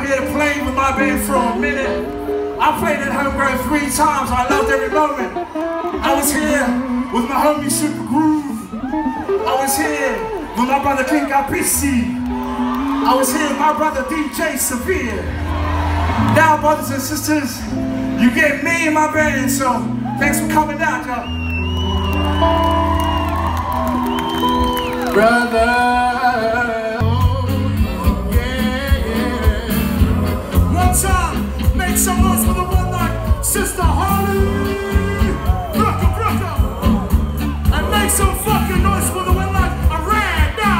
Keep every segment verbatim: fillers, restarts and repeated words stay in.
here to play with my band for a minute. I played at Homegrown three times. I loved every moment. I was here with my homie Super Groove. I was here with my brother King Capisi. I was here with my brother D J Severe. Now, brothers and sisters, you get me and my band, so thanks for coming out, y'all. Brother, oh, yeah, yeah. One time, make some noise for the one like Sister Holly. Brooker, brooker. And make some fucking noise for the one like Aranda.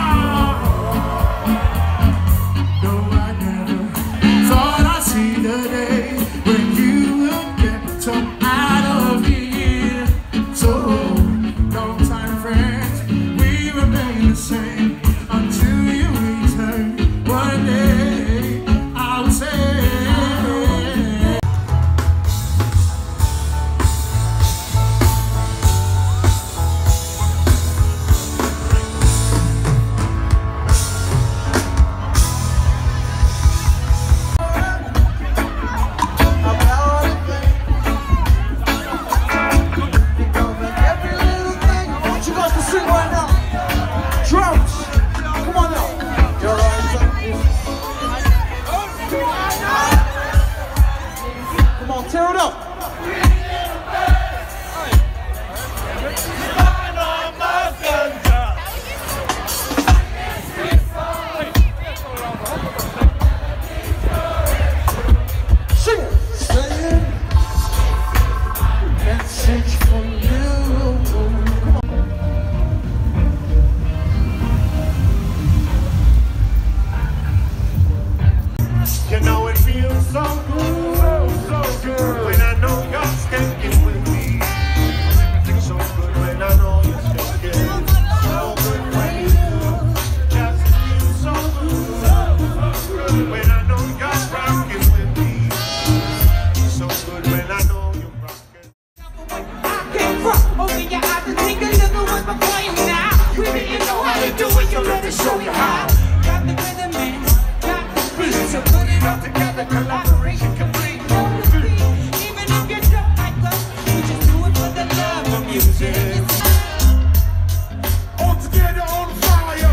No, I never thought I'd see the day when you would get some out of here. So, long time friends, we remain the same until you return. One day, I will say. Tear it up. Sing it. Sing message from you. You know it feels so good. When I know you're skanking with me, so good when I know you're skanking, so good when you do, just feel so good. When I know you're rocking with me, so good when I know you're rocking. I can't rock, open your eyes and take a look at what's before you now. We didn't know how to do it, you let us show you how. Got the rhythm man, got the beat, so put it all together, collaboration complete. All together on fire.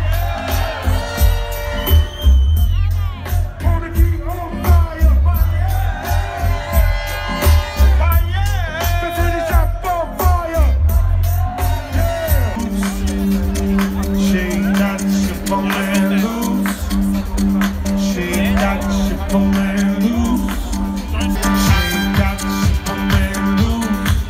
On the beat, on fire. Fire. The finish up on fire. Shake that ship on and loose. Shake that ship on and loose. Shake that ship on and loose.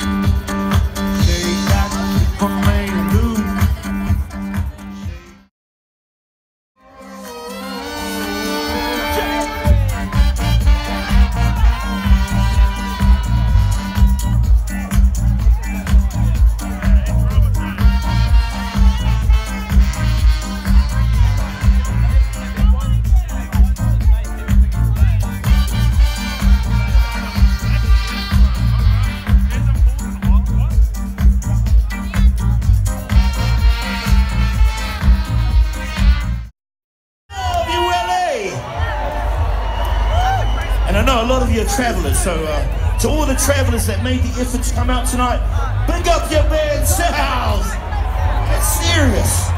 And I know a lot of you are travellers, so uh, to all the travellers that made the effort to come out tonight, big up your band sounds! That's serious.